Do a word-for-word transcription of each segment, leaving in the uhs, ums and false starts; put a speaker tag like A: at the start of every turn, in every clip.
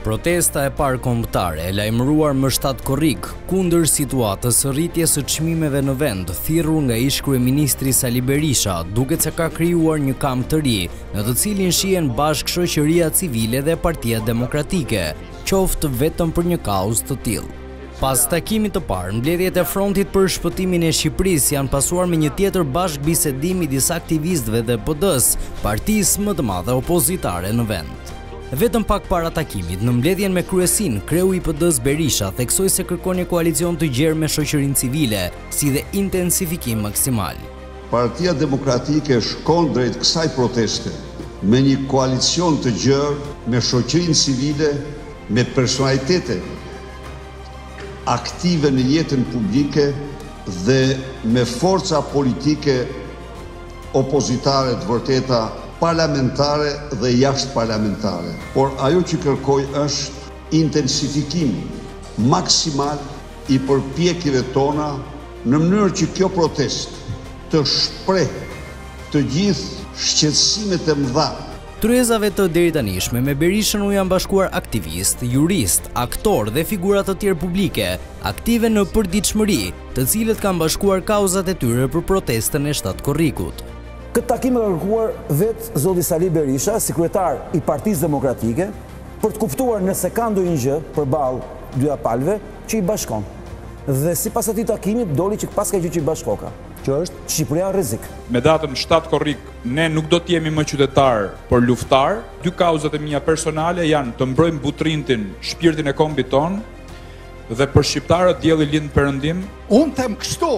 A: Protesta e parë kombëtare e lajmëruar më shtatë korrik kundër situatës së rritjes së çmimeve në vend, thirrur nga ish-kryeministri Sali Berisha, duket se ka krijuar një kamp të ri, në të cilin shihen bashkë shoqëria civile dhe Partia Demokratike, qoftë vetëm për një kauzë të tillë. Pas takimit të parë, mbledhjet e Frontit për Shpëtimin e Shqipërisë janë pasuar me një tjetër bashkëbisedim midis aktivistëve dhe P D-s, partisë më të madhe opozitare në vend. Vetëm pak para takimit, në mbledhjen me kryesin, kreu i P D-s Berisha theksoi se kërkon një koalicion të gjerë me shoqërinë civile, si dhe intensifikim maksimal.
B: Partia Demokratike shkon drejt kësaj proteste me një koalicion të gjerë me shoqërinë civile, me personalitete aktive në jetën publike dhe me forca politike opozitare të vërteta, parlamentare dhe jashtë parlamentare. Por ajo që kërkoj është intensifikim maksimal i përpjekjeve tona në mënyrë që kjo protest të shpreh të gjithë shqetësimet e mëdha.
A: Tryezave të deritanishme me Berishën u janë bashkuar aktivist, jurist, aktor dhe figura të tjerë publike, aktive në përditshmëri, të cilët kanë bashkuar kauzat e tyre për protestën e shtatë korrikut.
C: Këtë takim e ka kërkuar vetë zoti Sali Berisha, sekretar i Partisë Demokratike, për të kuptuar nëse ka ndonjë gjë përballë dy palëve që i bashkon. Dhe sipas atij takimit doli që pas ka gjë që i bashkoka, që është Shqipëria rrezik.
D: Me datën shtatë korrik, ne nuk do të jemi më qytetar, por luftar. Dy kauzat e mia personale janë të mbrojmë butrintin, shpirtin e kombit ton, dhe për shqiptarët dielli lind perëndim.
E: Unë them kështu,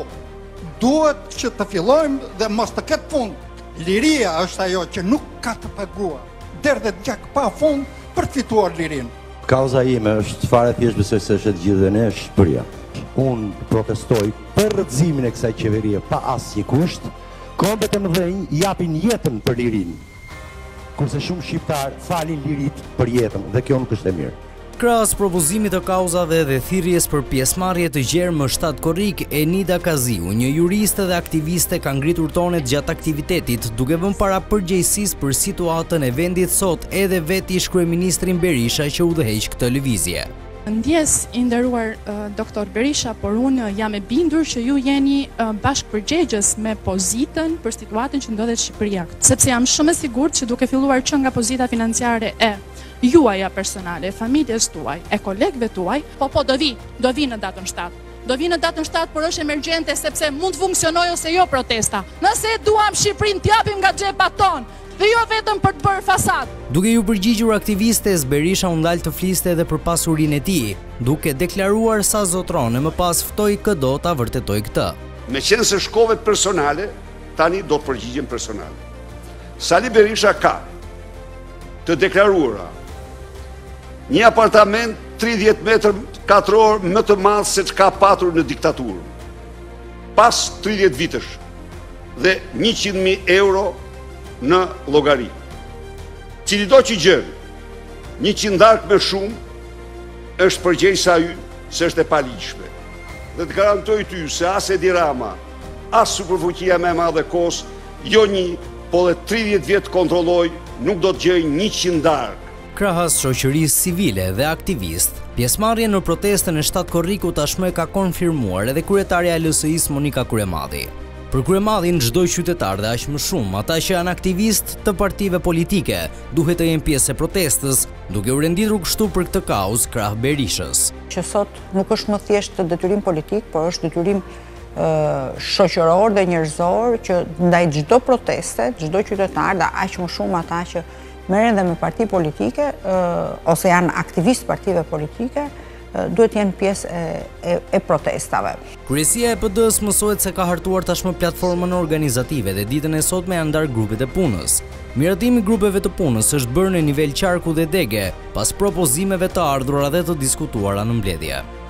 E: duhet që të fillojmë dhe mos të ketë fund. Liria është ajo që nuk ka të paguar, derdhë dhe gjak pa fund për të fituar lirinë.
F: Kauza ime është fare thjesht besoj se është e gjithë dhe ne Shqipëria. Unë protestoj për rrëzimin e kësaj qeverie pa asnjë kusht. Kombet e mëdhenj japin jetën për lirinë, kurse shumë shqiptar falin lirit për jetën dhe kjo nuk është e mirë.
A: Krahas propozimit të kauzave dhe thirrjes për pjesëmarrje të gjerë më shtatë korrik, Enida Kaziu, një juriste dhe aktiviste, ka ngritur tonet gjatë aktivitetit, duke vënë para përgjegjësisë për situatën e vendit sot edhe vetë ish-kryeministrin Berisha që udhëheq këtë lëvizje.
G: Ndjes i nderuar uh, doktor Berisha, por unë jam e bindur që ju jeni uh, bashkëpërgjegjës me pozitën për situatën që ndodhet Shqipëria. Sepse jam shumë e sigurt që duke filluar që nga pozita financiare e juaja personale, e familjes tuaj, e kolegëve tuaj, po po do vi, do vi në datën shtatë. Do vi në datën shtatë, por është emergjente sepse mund të funksionojë ose jo protesta. Nëse duam Shqipërinë t'japim nga xhepat tonë, dhe jo vetëm për të bërë fasad.
A: Duke ju përgjigjur aktivistes, Berisha u ndal të fliste edhe për pasurinë e tij, duke deklaruar sa zotron e më pas ftoi K D O ta vërtetoj këtë.
B: Me qenë se shkovet personale, tani do të përgjigjem personale. Sali Berisha ka të deklaruara një apartament tridhjetë metër katror më të madh se çka ka patur në diktaturë, pas tridhjetë vitesh, dhe njëqind mijë euro në llogari. Cilido që gjën, një qindark me shumë është përgjegjësa ynë se është e paligjshme. Dhe të garantoj ty se as Edi Rama, as superfuqia më e madhe kos, jo një, po dhe tridhjetë vjet kontrolloj, nuk do të gjej një qindark.
A: Krahas shoqërisë civile dhe aktivist, pjesëmarrjen në protestën e shtatë korrikut tashmë ka konfirmuar edhe kryetaria e L S I-s Monika Kuremadi. Për Kuremadin, çdo qytetar dhe aq më shumë ata që janë aktivistë të partive politike duhet të jenë pjesë e protestës, duke u renditur kështu për këtë kauzë krah Berishës.
H: Që sot nuk është më thjesht detyrim politik, por është detyrim shoqëror dhe njerëzor që ndaj çdo proteste, çdo qytetar dhe aq më shumë ata që merren dhe me parti politike ose janë aktivistë partive politike, duhet jenë pjesë e, e, e protestave.
A: Kryesia e P D-s mësohet se ka hartuar tashmë platformën organizative dhe ditën e sotme janë ndarë grupet e punës. Miratimi i grupeve të punës është bërë në nivel qarku dhe dege, pas propozimeve të ardhura dhe të diskutuara në mbledhje.